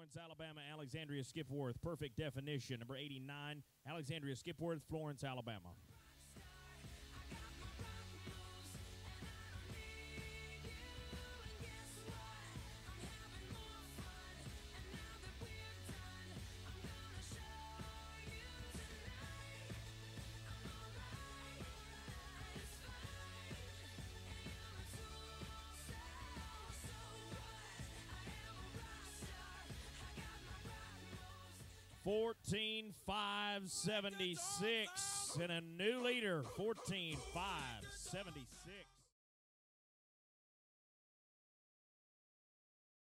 Florence, Alabama, Alexandria, Skipworth. Perfect definition. Number 89, Alexandria, Skipworth, Florence, Alabama. $14,576 and a new leader. $14,576.